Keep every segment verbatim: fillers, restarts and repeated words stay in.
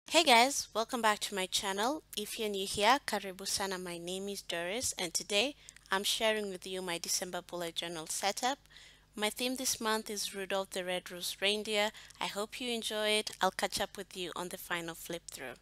Hey guys, welcome back to my channel. If you're new here, karibu sana. My name is Doris and today I'm sharing with you my December bullet journal setup. My theme this month is Rudolph the Red-Nosed Reindeer. I hope you enjoy it. I'll catch up with you on the final flip through.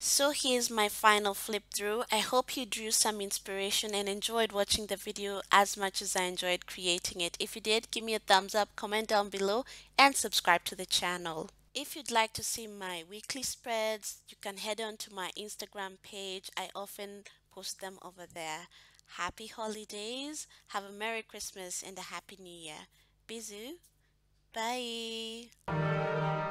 So here's my final flip through. I hope you drew some inspiration and enjoyed watching the video as much as I enjoyed creating it. If you did, give me a thumbs up, comment down below, and subscribe to the channel. If you'd like to see my weekly spreads, you can head on to my Instagram page. I often post them over there. Happy holidays, have a Merry Christmas, and a Happy New Year. Bisous. Bye.